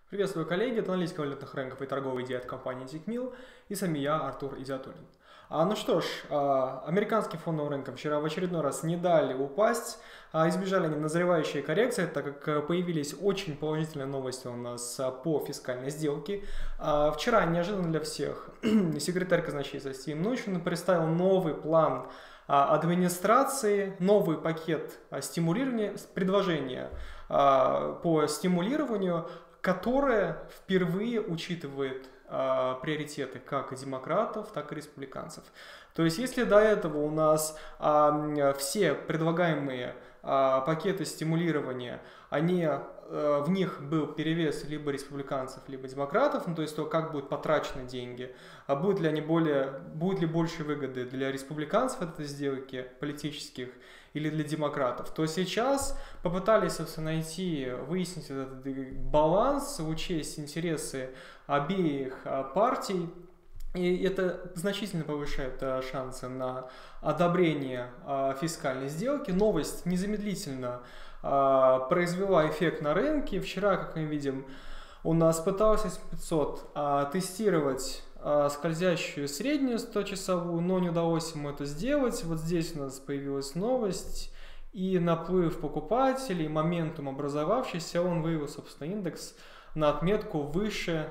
Приветствую, коллеги, это аналитика валютных рынков и торговый идеи от компании Тикмил, и сам я, Артур Изятуллин. Ну что ж, американским фондовым рынкам вчера в очередной раз не дали упасть, избежали они назревающей коррекции, так как появились очень положительные новости у нас по фискальной сделке. Вчера, неожиданно для всех, секретарь казначейства Стив Нучин представил новый план администрации, новый пакет стимулирования, предложения по стимулированию, которое впервые учитывает приоритеты как демократов, так и республиканцев. То есть, если до этого у нас все предлагаемые пакеты стимулирования, в них был перевес либо республиканцев, либо демократов, то есть то, как будут потрачены деньги, будет ли больше выгоды для республиканцев от этой сделки политических или для демократов, то сейчас попытались, собственно, выяснить этот баланс, учесть интересы обеих партий, и это значительно повышает шансы на одобрение фискальной сделки. Новость незамедлительно произвела эффект на рынке. Вчера, как мы видим, у нас пыталась S&P 500 тестировать скользящую среднюю 100-часовую, но не удалось ему это сделать. Вот здесь у нас появилась новость, и наплыв покупателей, моментум образовавшийся, он вывел, собственно, индекс на отметку выше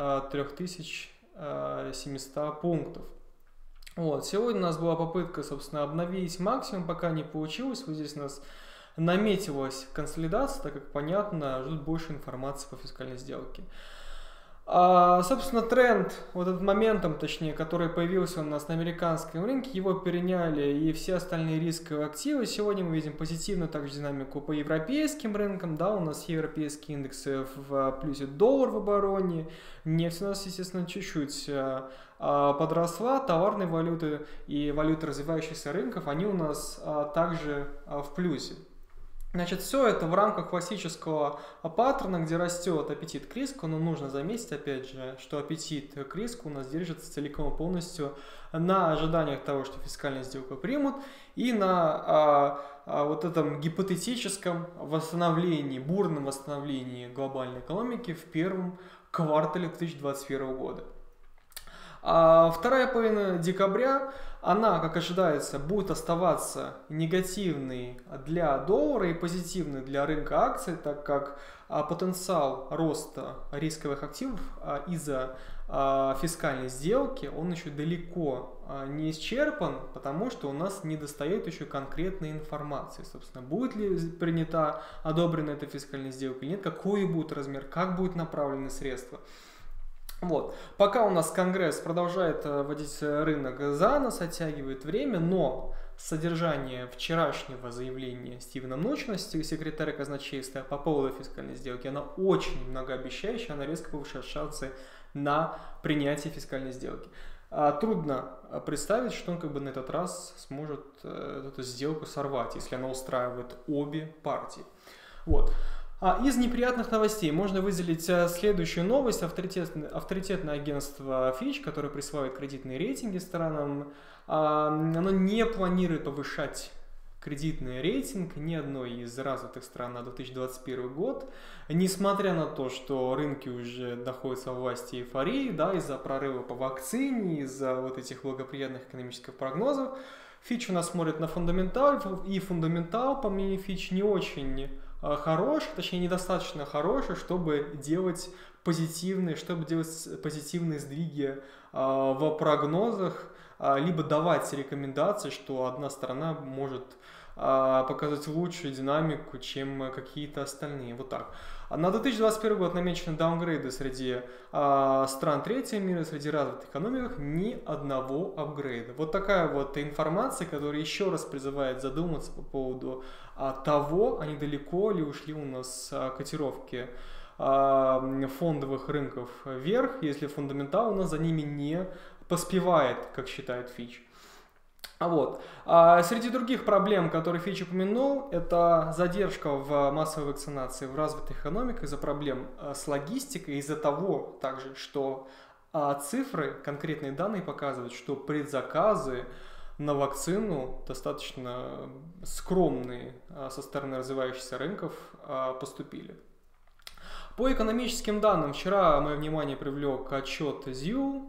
3700 пунктов. Вот. Сегодня у нас была попытка, собственно, обновить максимум, пока не получилось. Вот здесь у нас наметилась консолидация, так как, понятно, ждут больше информации по фискальной сделке. Собственно, тренд, вот этот моментом, точнее, который появился у нас на американском рынке, его переняли и все остальные рисковые активы. Сегодня мы видим позитивную также динамику по европейским рынкам, да, у нас европейские индексы в плюсе, доллар в обороне, нефть у нас, естественно, чуть-чуть подросла, товарные валюты и валюты развивающихся рынков, они у нас также в плюсе. Значит, все это в рамках классического паттерна, где растет аппетит к риску, но нужно заметить, опять же, что аппетит к риску у нас держится целиком и полностью на ожиданиях того, что фискальную сделку примут, и на вот этом гипотетическом восстановлении, бурном восстановлении глобальной экономики в первом квартале 2021 года. Вторая половина декабря, она, как ожидается, будет оставаться негативной для доллара и позитивной для рынка акций, так как потенциал роста рисковых активов из-за фискальной сделки, он еще далеко не исчерпан, потому что у нас недостает еще конкретной информации. Собственно, будет ли принята, одобрена эта фискальная сделка или нет, какой будет размер, как будут направлены средства. Вот. Пока у нас Конгресс продолжает водить рынок за нос, оттягивает время, но содержание вчерашнего заявления Стивена Нучина, секретаря казначейства, по поводу фискальной сделки, она очень многообещающая, она резко повышает шансы на принятие фискальной сделки. Трудно представить, что он на этот раз сможет эту сделку сорвать, если она устраивает обе партии. Вот. Из неприятных новостей можно выделить следующую новость. Авторитетное агентство Fitch, которое присваивает кредитные рейтинги странам, оно не планирует повышать кредитный рейтинг ни одной из развитых стран на 2021 год, несмотря на то, что рынки уже находятся в власти эйфории, да, из-за прорыва по вакцине, из-за вот этих благоприятных экономических прогнозов. Fitch у нас смотрит на фундаментал, и фундаментал, по мнению Fitch, не очень хорош, точнее недостаточно хороший, чтобы делать позитивные сдвиги в прогнозах, либо давать рекомендации, что одна сторона может показать лучшую динамику, чем какие-то остальные. Вот так. На 2021 год намечены даунгрейды среди стран третьего мира, среди развитых экономик, ни одного апгрейда. Вот такая вот информация, которая еще раз призывает задуматься по поводу того, а недалеко ли ушли у нас котировки фондовых рынков вверх, если фундаментал у нас за ними не поспевает, как считает Fitch. Среди других проблем, которые Fitch упомянул, это задержка в массовой вакцинации в развитых экономиках из-за проблем с логистикой, из-за того также, что цифры, конкретные данные показывают, что предзаказы на вакцину достаточно скромные со стороны развивающихся рынков поступили. По экономическим данным, вчера мое внимание привлек отчет ЗИУ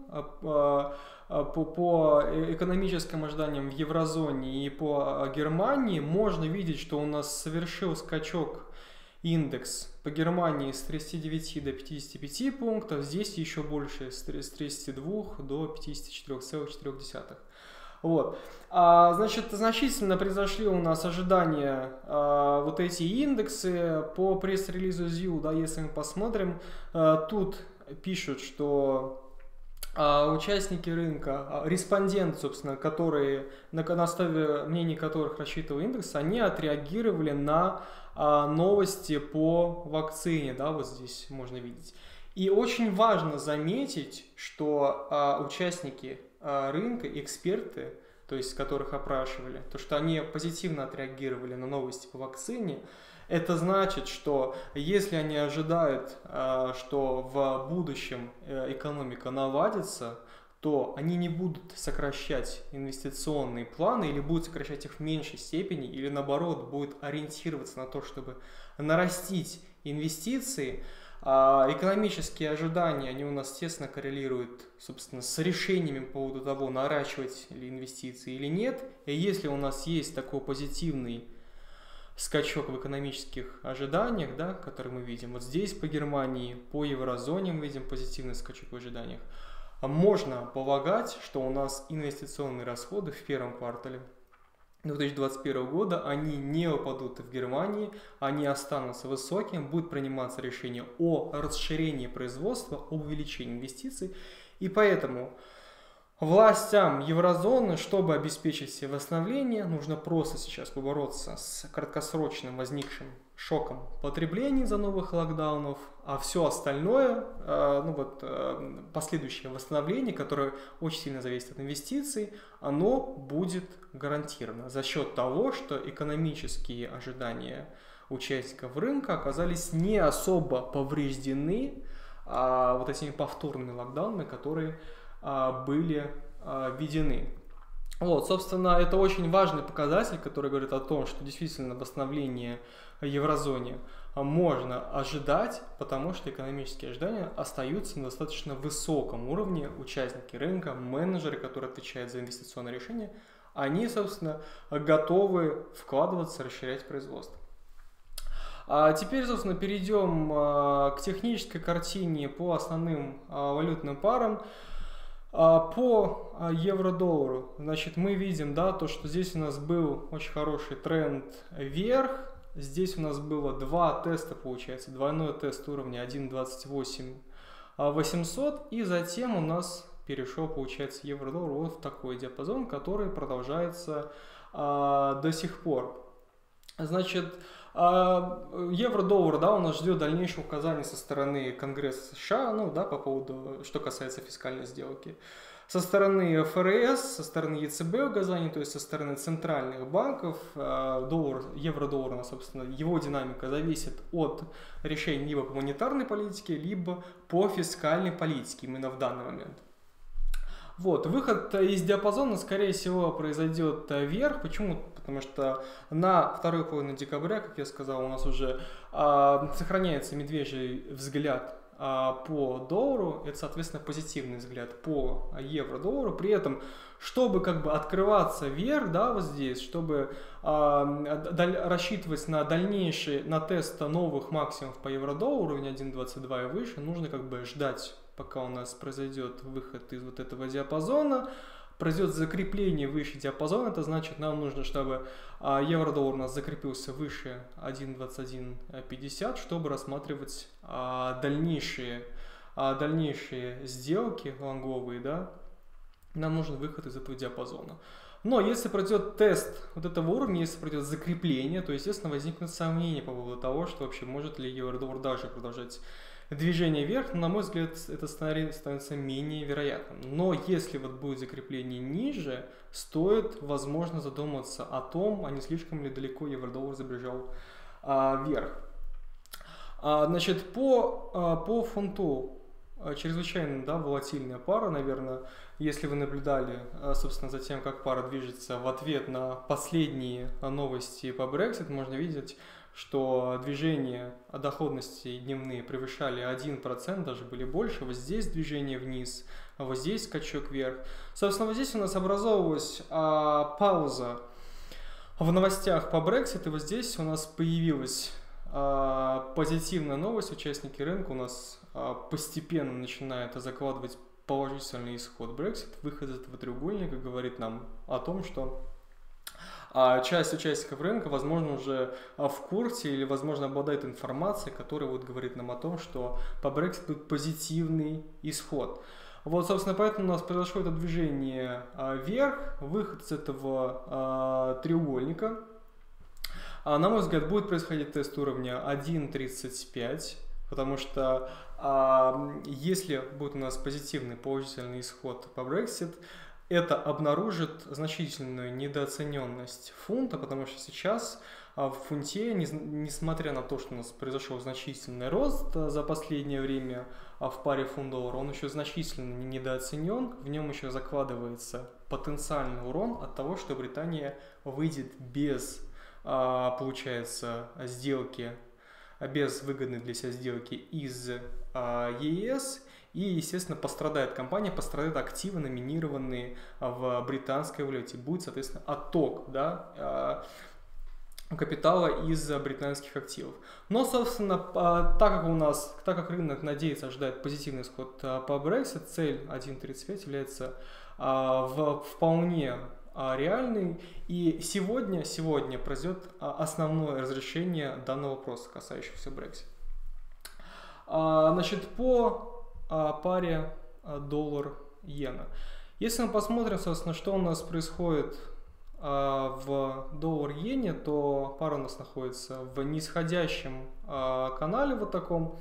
по экономическим ожиданиям в еврозоне и по Германии. Можно видеть, что у нас совершил скачок индекс по Германии с 39 до 55 пунктов, здесь еще больше, с 32 до 54,4. Вот. Значит, значительно произошли у нас ожидания вот эти индексы по пресс-релизу ЗИУ, да, если мы посмотрим, тут пишут, что участники рынка, респонденты, собственно, которые, на основе мнений которых рассчитывал индекс, они отреагировали на новости по вакцине, да, вот здесь можно видеть. И очень важно заметить, что участники рынка, эксперты, то есть которых опрашивали, то, что они позитивно отреагировали на новости по вакцине, это значит, что если они ожидают, что в будущем экономика наладится, то они не будут сокращать инвестиционные планы или будут сокращать их в меньшей степени, или наоборот будут ориентироваться на то, чтобы нарастить инвестиции. Экономические ожидания, они у нас тесно коррелируют, собственно, с решениями по поводу того, наращивать ли инвестиции или нет. И если у нас есть такой позитивный скачок в экономических ожиданиях, да, который мы видим, вот здесь по Германии, по еврозоне мы видим позитивный скачок в ожиданиях, можно полагать, что у нас инвестиционные расходы в первом квартале 2021 года, они не упадут в Германии, они останутся высокими, будет приниматься решение о расширении производства, о увеличении инвестиций. И поэтому властям еврозоны, чтобы обеспечить себе восстановление, нужно просто сейчас побороться с краткосрочным возникшим шоком потребления из-за новых локдаунов, а все остальное, последующее восстановление, которое очень сильно зависит от инвестиций, оно будет гарантировано за счет того, что экономические ожидания участников рынка оказались не особо повреждены вот этими повторными локдаунами, которые были введены. Вот, собственно, это очень важный показатель, который говорит о том, что действительно восстановление в еврозоне можно ожидать, потому что экономические ожидания остаются на достаточно высоком уровне. Участники рынка, менеджеры, которые отвечают за инвестиционные решения, они, собственно, готовы вкладываться, расширять производство. Теперь, собственно, перейдем к технической картине по основным валютным парам. По евро-доллару, значит, мы видим, да, то, что здесь у нас был очень хороший тренд вверх. Здесь у нас было два теста, получается, двойной тест уровня 1.28 и затем у нас перешел, получается, евро-доллар вот в такой диапазон, который продолжается до сих пор. Значит, евро-доллар, да, у нас ждет дальнейшее указание со стороны Конгресса США, ну, да, по поводу, что касается фискальной сделки. Со стороны ФРС, со стороны ЕЦБ указаний, то есть со стороны центральных банков, евро-доллар, собственно, его динамика зависит от решений либо по монетарной политике, либо по фискальной политике именно в данный момент. Вот, выход из диапазона, скорее всего, произойдет вверх. Почему? Потому что на вторую половину декабря, как я сказал, у нас уже сохраняется медвежий взгляд по доллару. Это, соответственно, позитивный взгляд по евро-доллару. При этом, чтобы как бы открываться вверх, да, вот здесь, чтобы рассчитывать на дальнейший, на тест новых максимумов по евро-доллару, уровня 1.22 и выше, нужно как бы ждать, пока у нас произойдет выход из вот этого диапазона, произойдет закрепление выше диапазона, это значит, нам нужно, чтобы евро-доллар у нас закрепился выше 1.2150, чтобы рассматривать дальнейшие сделки лонговые, да, нам нужен выход из этого диапазона. Но если пройдет тест вот этого уровня, если пройдет закрепление, то, естественно, возникнут сомнения по поводу того, что вообще может ли евро-доллар даже продолжать движение вверх, но, на мой взгляд, этот сценарий становится менее вероятным. Но если вот будет закрепление ниже, стоит, возможно, задуматься о том, а не слишком ли далеко евро-доллар забежал вверх. Значит, по фунту чрезвычайно, да, волатильная пара, наверное, если вы наблюдали, собственно, за тем, как пара движется в ответ на последние новости по Brexit, можно видеть, что движение доходности дневные превышали 1%, даже были больше. Вот здесь движение вниз, а вот здесь скачок вверх. Собственно, вот здесь у нас образовалась пауза в новостях по Brexit, и вот здесь у нас появилась позитивная новость. Участники рынка у нас постепенно начинают закладывать положительный исход Brexit. Выход из этого треугольника говорит нам о том, что часть участников рынка, возможно, уже в курсе или, возможно, обладает информацией, которая вот говорит нам о том, что по Brexit будет позитивный исход. Вот, собственно, поэтому у нас произошло это движение вверх, выход из этого треугольника. На мой взгляд, будет происходить тест уровня 1.35, потому что если будет у нас позитивный, положительный исход по Brexit, это обнаружит значительную недооцененность фунта, потому что сейчас в фунте, несмотря на то, что у нас произошел значительный рост за последнее время в паре фунт-доллар, он еще значительно недооценен, в нем еще закладывается потенциальный урон от того, что Британия выйдет без, получается, сделки, без выгодной для себя сделки из ЕС. И, естественно, пострадает компания, пострадают активы, номинированные в британской валюте. Будет, соответственно, отток, да, капитала из британских активов. Но, собственно, так как рынок надеется, ожидает позитивный исход по Brexit, цель 1.35 является вполне реальной. И сегодня произойдет основное разрешение данного вопроса, касающегося Brexit. Значит, по паре доллар-иена. Если мы посмотрим, собственно, что у нас происходит в доллар-иене, то пара у нас находится в нисходящем канале вот таком.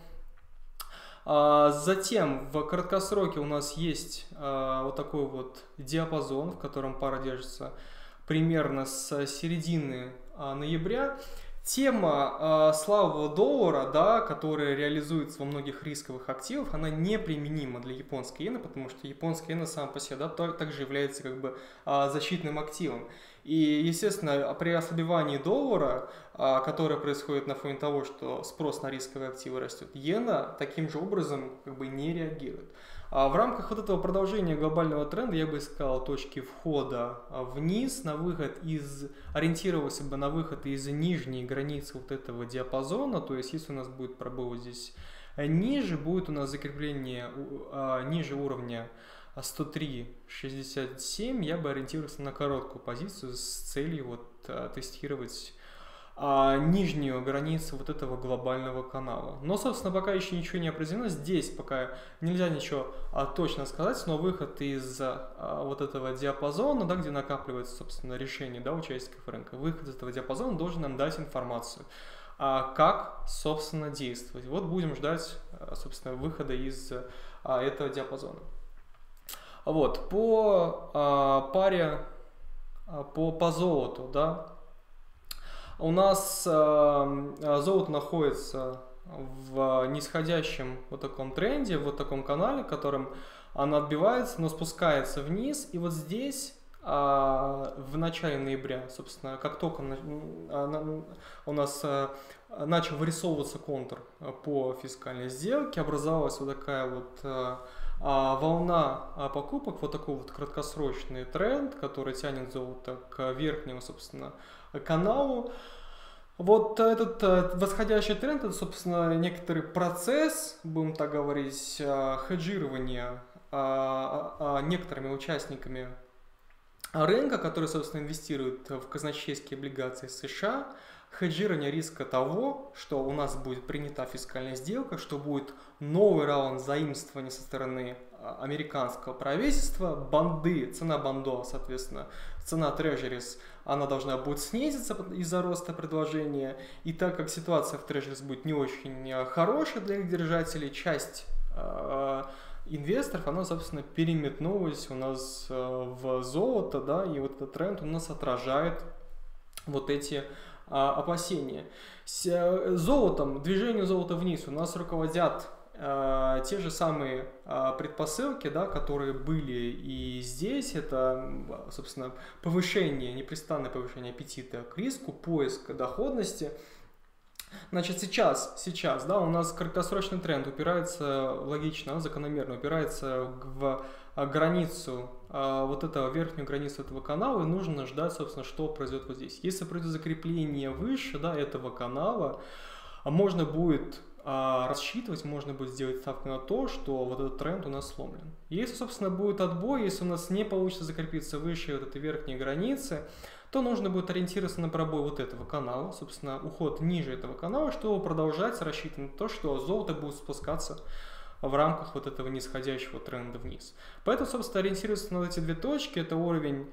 Затем в краткосроке у нас есть вот такой вот диапазон, в котором пара держится примерно с середины ноября. Тема слабого доллара, да, которая реализуется во многих рисковых активах, она неприменима для японской иены, потому что японская иена сама по себе, да, также является как бы защитным активом. И, естественно, при ослабевании доллара, которое происходит на фоне того, что спрос на рисковые активы растет, иена таким же образом как бы не реагирует. В рамках вот этого продолжения глобального тренда я бы искал точки входа вниз, на выход ориентировался бы на выход из нижней границы вот этого диапазона, то есть если у нас будет пробой здесь ниже, будет у нас закрепление ниже уровня 103.67, я бы ориентировался на короткую позицию с целью вот тестировать нижнюю границу вот этого глобального канала. Но, собственно, пока еще ничего не определено. Здесь пока нельзя ничего точно сказать, но выход из вот этого диапазона, да, где накапливается, собственно, решение, да, участников рынка, выход из этого диапазона должен нам дать информацию, как, собственно, действовать. Вот будем ждать, собственно, выхода из этого диапазона. Вот, по паре, по золоту, да, у нас золото находится в нисходящем вот таком тренде, вот таком канале, которым оно отбивается, но спускается вниз. И вот здесь в начале ноября, собственно, как только у нас начал вырисовываться контур по фискальной сделке, образовалась вот такая вот волна покупок, вот такой вот краткосрочный тренд, который тянет золото к верхнему, собственно, каналу. Вот этот восходящий тренд, это, собственно, некоторый процесс, будем так говорить, хеджирования некоторыми участниками рынка, которые, собственно, инвестируют в казначейские облигации США, хеджирование риска того, что у нас будет принята фискальная сделка, что будет новый раунд заимствования со стороны американского правительства, банды, цена бандо, соответственно, цена трежерис, она должна будет снизиться из-за роста предложения, и так как ситуация в трежерис будет не очень хорошая для их держателей, часть инвесторов, она, собственно, переметнулась у нас в золото, да, и вот этот тренд у нас отражает вот эти опасения. С золотом, движение золота вниз у нас руководят те же самые предпосылки, да, которые были и здесь. Это, собственно, повышение, непрестанное повышение аппетита к риску, поиск доходности. Значит, сейчас, да, у нас краткосрочный тренд упирается, логично, закономерно упирается в границу, вот этого, верхнюю границу этого канала, и нужно ждать, собственно, что произойдет вот здесь. Если произойдет закрепление выше, да, этого канала, можно будет рассчитывать, можно будет сделать ставку на то, что вот этот тренд у нас сломлен. Если, собственно, будет отбой, если у нас не получится закрепиться выше вот этой верхней границы, то нужно будет ориентироваться на пробой вот этого канала, собственно, уход ниже этого канала, чтобы продолжать рассчитывать на то, что золото будет спускаться в рамках вот этого нисходящего тренда вниз. Поэтому, собственно, ориентироваться на эти две точки, это уровень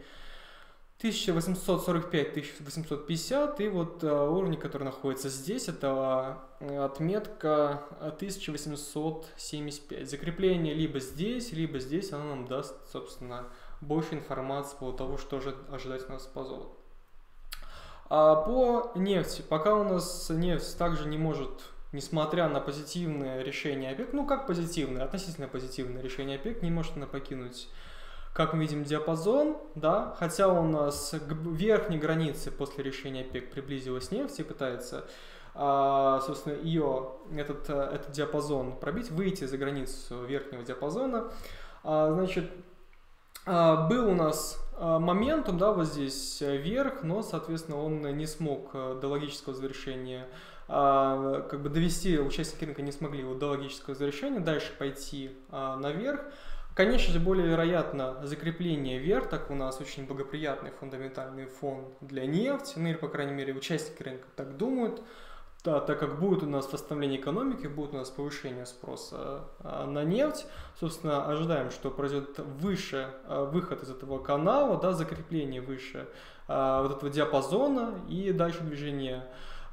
1845-1850, и вот уровень, который находится здесь, это отметка 1875. Закрепление либо здесь, оно нам даст, собственно, больше информации по того, что же ожидать нас по золоту. А по нефти, пока у нас нефть также не может, несмотря на позитивное решение ОПЕК, ну как позитивное, относительно позитивное решение ОПЕК, не может она покинуть, как мы видим, диапазон, да, хотя у нас к верхней границе после решения ОПЕК приблизилась нефть и пытается, собственно, этот диапазон пробить, выйти за границу верхнего диапазона. Значит, был у нас моментум, да, вот здесь вверх, но, соответственно, он не смог до логического завершения, как бы довести, участники рынка не смогли его до логического завершения, дальше пойти наверх. Конечно же, более вероятно закрепление вверх, так у нас очень благоприятный фундаментальный фон для нефти, ну или, по крайней мере, участники рынка так думают, да, так как будет у нас восстановление экономики, будет у нас повышение спроса на нефть, собственно, ожидаем, что произойдет выше выход из этого канала, да, закрепление выше вот этого диапазона и дальше движение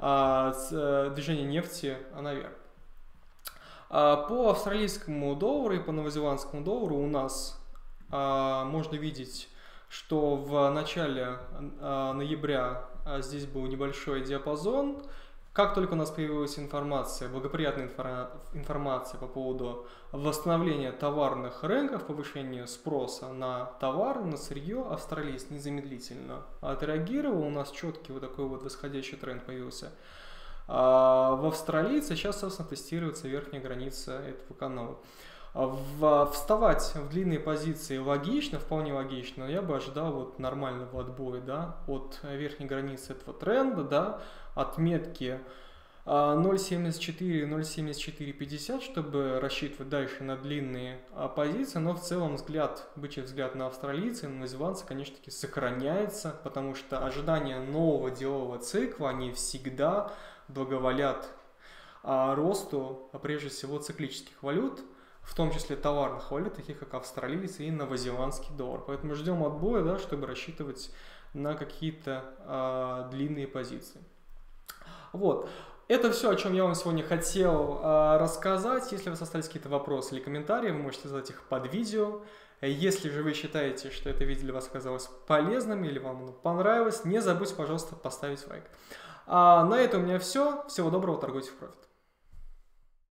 нефти наверх. По австралийскому доллару и по новозеландскому доллару у нас можно видеть, что в начале ноября здесь был небольшой диапазон. Как только у нас появилась информация, благоприятная информация по поводу восстановления товарных рынков, повышения спроса на товары, на сырье, австралиец незамедлительно отреагировал. У нас четкий вот такой вот восходящий тренд появился. В австралийце сейчас, собственно, тестируется верхняя граница этого канала. Вставать в длинные позиции логично, вполне логично, но я бы ожидал вот нормального отбоя, да, от верхней границы этого тренда, да, отметки 0.74, 0.7450, чтобы рассчитывать дальше на длинные позиции, но в целом бычий взгляд на австралийца и на новозеландца, конечно таки, сохраняется, потому что ожидания нового делового цикла, они всегда благоволят росту, прежде всего, циклических валют, в том числе товарных валют, таких как австралиец и новозеландский доллар. Поэтому ждем отбоя, да, чтобы рассчитывать на какие-то длинные позиции. Вот. Это все, о чем я вам сегодня хотел рассказать. Если у вас остались какие-то вопросы или комментарии, вы можете задать их под видео. Если же вы считаете, что это видео для вас оказалось полезным или вам оно понравилось, не забудьте, пожалуйста, поставить лайк. На этом у меня все. Всего доброго, торгуйте в профит.